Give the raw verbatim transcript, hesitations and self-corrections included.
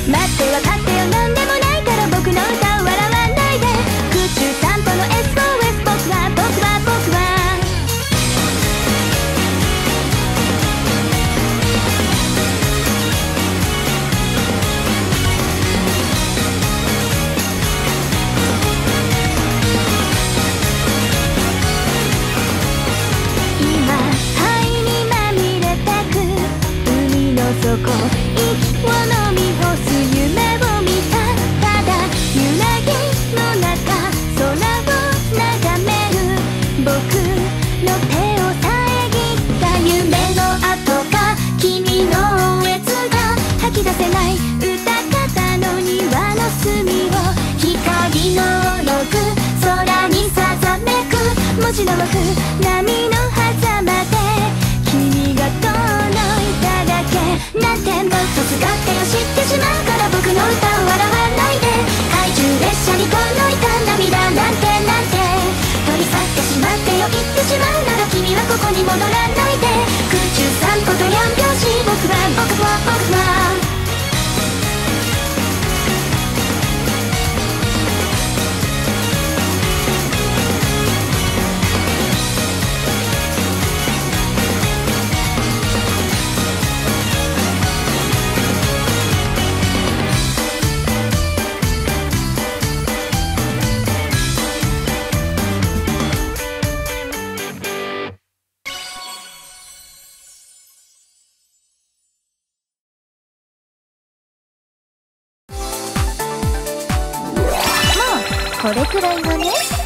待って分かってよ、なんでもないから僕の歌を笑わないで。空中散歩の エスオーエス、 僕は僕は僕は今灰にまみれてく海の底、息を飲み干す夢を見た。ただ揺らぎの中空を眺める僕の手を遮った夢の跡が、君の熱が吐き出せない歌方の庭の隅を、光のログ空にさざめく文字の枠、波の狭間で君が遠のいただけなんて、もっと使ってよ、知ってしまうから僕の歌を笑わないで。怪獣列車にこのいた涙なんてなんて取り去ってしまってよ、言ってしまうなら君はここに戻らないで。空中散歩とよん拍子、僕は僕は僕はこれくらいがね。